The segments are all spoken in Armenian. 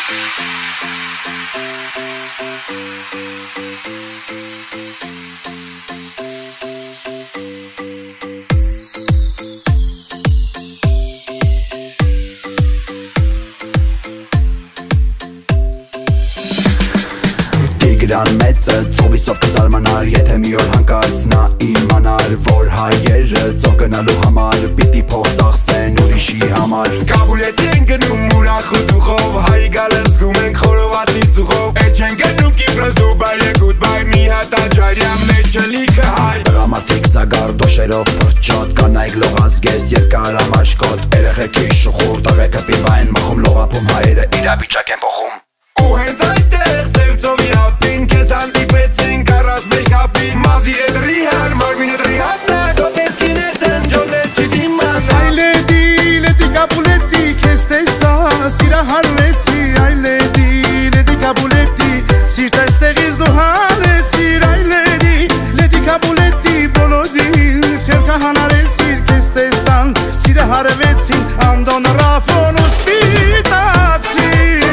Տիգրան մեծը ծովիսով կզարմանար Եթե մի օր հանկարծ նա իմանար Որ հայերը ծով գնալու համար Պիտի փող ծախսեն ուրիշի համար Կաբուլետի են գնում ուրախ ու դուխով Հայի գալը զգում ենք խորովածի ծուխով Էջ են գնում Կիպրոս Դուբայ է գուդբայ Մի հատ աջարյա մեջը լիքը հայ Տղամարդիկ զագար դոշերով պրճոտ Կանայք լողազգեստ երկար ամաշկոտ Երեխեքի շուխուր տղեկը պիվային մխում Լողապում հայերը իրավիճակ են փոխում Ու հենց այդտեղ սև ծովի հապին Կեզ հանդիպեցինք առած մեյքապի Մազի էդրի հար, մարմին էդրի հատնա Գոտեսքին էտեն, ջոներ չի դիման Այ լեդի, լեդի կաբուլետի Կեզ տեսա, սիրահարվեցի Այ լեդի, լեդի կաբուլետի Սիրտես տեղից դու հանեցիր Այ լեդի, լեդի կաբուլետի Բոլոդին, խելքա հանարեցիր Կեզ տեսան, սիրահարվեցին Անդոն, Ռաֆոն ու Spitakci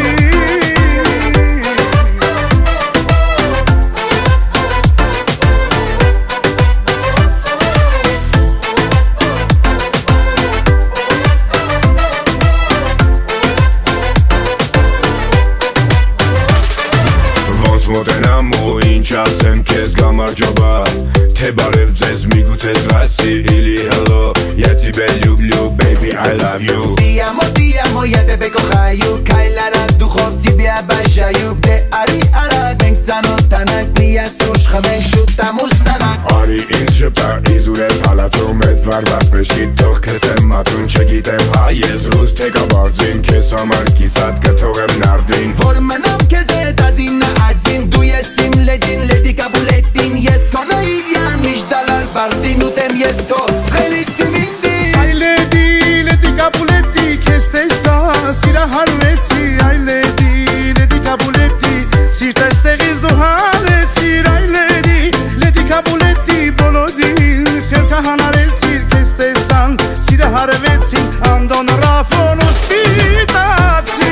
Մոտենամ ու ինչ ասեմ քեզ գամարջոբա Թե բարև ձեզ միգուցե զրասի Ili hello, я тебя люблю, baby, I love you Ti amo, я тебя кохаю Քայլարա դուխով тебя обожаю Դե արի արագ ենք ծանոթանանք Միած ուշ խմենք շուտ ամուսնանանք Արի ինձ շպա իզուրես հալածում Էդ վարված պեշկի թող քեզ եմ մատուն Չգիտեմ հայ ես ռուս թե կաբարձին Քեզ համար կիսատ կթողեմ նարդին Որ մնամ քեզ հետ ածինը ածին Դու ես իմ լեդին, լեդի կաբուլետին Ես քո նայիրյան, միշտ դալար բարդին Ուտեմ ես քո ցելիսի վինդին Այ լեդի, լեդի կաբուլետի Կեզ տեսա, սիրահարվեցի Այ լեդի, լեդի կաբուլետի Սիրտես տեղից դու հանեցիր Այ լեդի, լեդի կաբուլետի Բոլոդին, խելքա հանարեցիր Կեզ տեսան, սիրահարվեցին Անդոն, Ռաֆոն ու Spitakci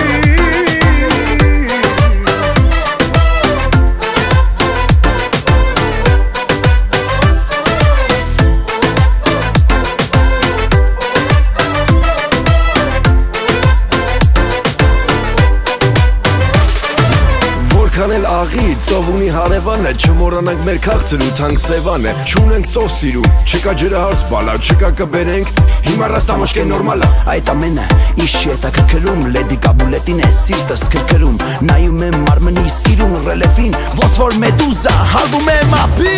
Քանել աղի, ծով ունի հարևանը Չմորանանք մեր քաղցն ու թանք սևանը Չունենք ծով սիրում, չկա ջրահարս բալա Չկա կբերենք, հիմա ռաստամաշկեն նորմալա Այդ ամենը իշ հետաքրքրում Լեդի կաբուլետին է սիրտս քրքրում Նայում եմ մարմնի սիրում ռելեֆին Ոնց որ մեդուզա հալվում է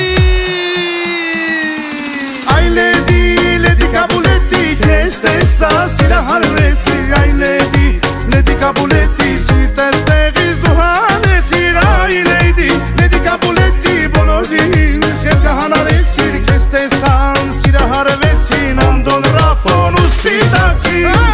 մապին Այ լեդի, լեդի կաբուլետի Կեզ տեսա, սիրահարվեցի Այ լեդի, լեդի կաբուլետի Սիրտես տեղից դու հանեցիր Այ լեդի, լեդի կաբուլետի Բոլոդին, խելքա հանարեցիր Կեզ տեսան, սիրահարվեցին Անդոն, Ռաֆոն ու Spitakci